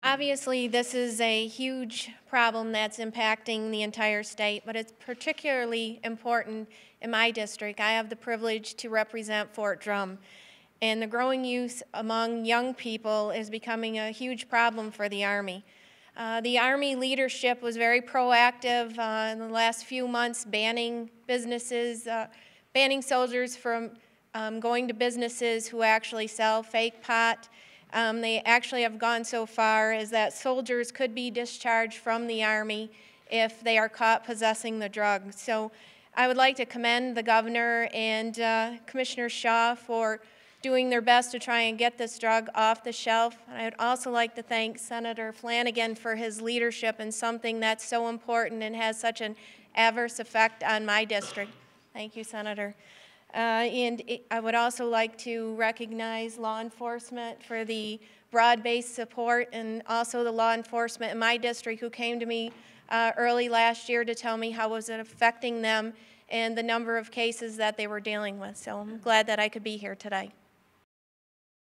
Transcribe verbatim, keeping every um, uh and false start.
Obviously, this is a huge problem that's impacting the entire state, but it's particularly important in my district. I have the privilege to represent Fort Drum, and the growing use among young people is becoming a huge problem for the Army. Uh, the Army leadership was very proactive uh, in the last few months, banning businesses, uh, banning soldiers from um, going to businesses who actually sell fake pot. Um, they actually have gone so far as that soldiers could be discharged from the Army if they are caught possessing the drug. So I would like to commend the governor and uh, Commissioner Shaw for doing their best to try and get this drug off the shelf. I would also like to thank Senator Flanagan for his leadership in something that's so important and has such an adverse effect on my district. Thank you, Senator. Uh, and it, I would also like to recognize law enforcement for the broad-based support, and also the law enforcement in my district who came to me uh, early last year to tell me how was it affecting them and the number of cases that they were dealing with. So I'm glad that I could be here today.